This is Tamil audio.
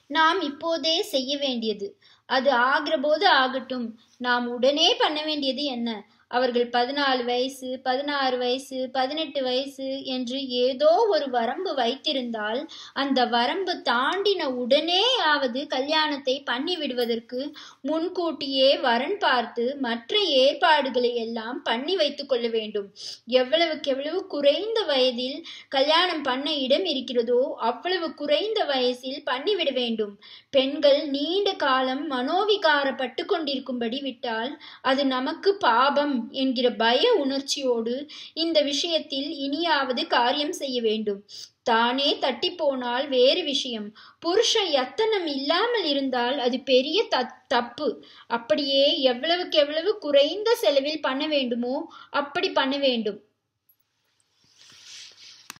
நாம் இப்போதே செய்ய வேண்டியது. அது ஆகிற போது ஆகட்டும். நாம் உடனே பண்ண வேண்டியது என்ன? அவர்கள் 14 வயசு, 16 வயசு, 18 வயசு என்று ஏதோ ஒரு வரம்பு வைத்திருந்தால், அந்த வரம்பு தாண்டின உடனேயாவது கல்யாணத்தை பண்ணி விடுவதற்கு முன்கூட்டியே வரன் பார்த்து மற்ற ஏற்பாடுகளை எல்லாம் பண்ணி வைத்துக் கொள்ள வேண்டும். எவ்வளவுக்கெவ்வளவு குறைந்த வயதில் கல்யாணம் பண்ண இடம் இருக்கிறதோ அவ்வளவு குறைந்த வயசில் பண்ணிவிட வேண்டும். பெண்கள் நீண்ட காலம் மனோவிகாரப்பட்டு கொண்டிருக்கும்படி விட்டால் அது நமக்கு பாபம் என்கிற பய உணர்ச்சியோடு இந்த விஷயத்தில் இனியாவது காரியம் செய்ய வேண்டும். தானே தட்டி போனால் வேறு விஷயம். புருஷ யத்தனம் இல்லாமல் இருந்தால் அது பெரிய தப்பு. அப்படியே எவ்வளவுக்கு எவ்வளவு குறைந்த செலவில் பண்ண வேண்டுமோ அப்படி பண்ண வேண்டும்.